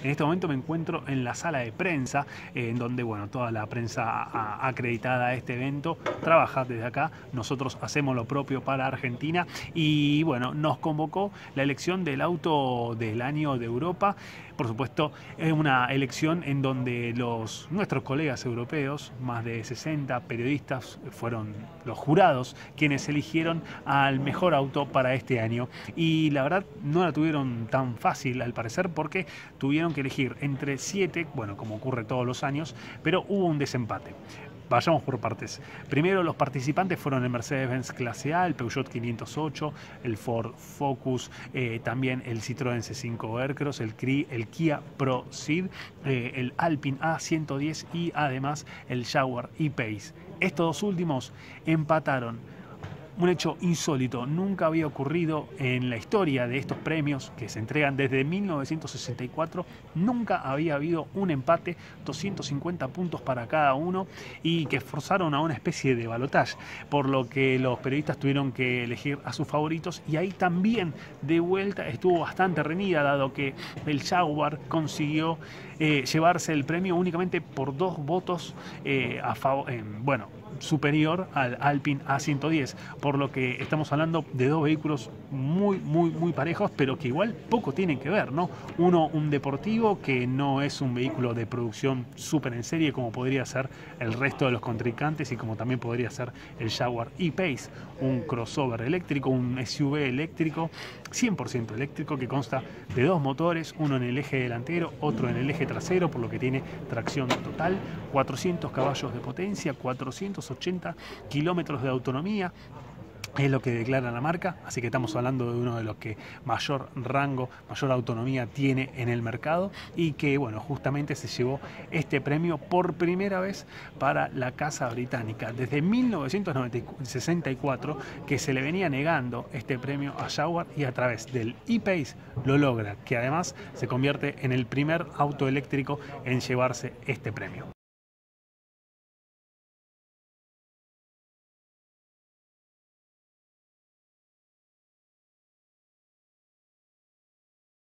En este momento me encuentro en la sala de prensa, en donde bueno, toda la prensa acreditada a este evento trabaja desde acá. Nosotros hacemos lo propio para Argentina y bueno, nos convocó la elección del auto del año de Europa. Por supuesto, es una elección en donde nuestros colegas europeos, más de 60 periodistas, fueron los jurados quienes eligieron al mejor auto para este año. Y la verdad no la tuvieron tan fácil al parecer, porque tuvieron que elegir entre 7, bueno, como ocurre todos los años, pero hubo un desempate. Vayamos por partes. Primero, los participantes fueron el Mercedes-Benz Clase A, el Peugeot 508, el Ford Focus, también el Citroën C5 Aircross, el Kia Proceed, el Alpine A110 y además el Jaguar E-Pace. Estos dos últimos empataron. Un hecho insólito, nunca había ocurrido en la historia de estos premios que se entregan desde 1964, nunca había habido un empate, 250 puntos para cada uno y que forzaron a una especie de balotaje, por lo que los periodistas tuvieron que elegir a sus favoritos y ahí también de vuelta estuvo bastante reñida, dado que el Jaguar consiguió llevarse el premio únicamente por 2 votos superior al Alpine A110, por lo que estamos hablando de dos vehículos muy parejos, pero que igual poco tienen que ver, ¿no? Uno, un deportivo que no es un vehículo de producción súper en serie como podría ser el resto de los contrincantes y como también podría ser el Jaguar E-Pace, un crossover eléctrico, un SUV eléctrico, 100% eléctrico, que consta de 2 motores, uno en el eje delantero, otro en el eje trasero, por lo que tiene tracción total, 400 caballos de potencia, 480 kilómetros de autonomía. Es lo que declara la marca, así que estamos hablando de uno de los que mayor rango, mayor autonomía tiene en el mercado y que, bueno, justamente se llevó este premio por primera vez para la casa británica. Desde 1964 que se le venía negando este premio a Jaguar y a través del E-Pace lo logra, que además se convierte en el primer auto eléctrico en llevarse este premio.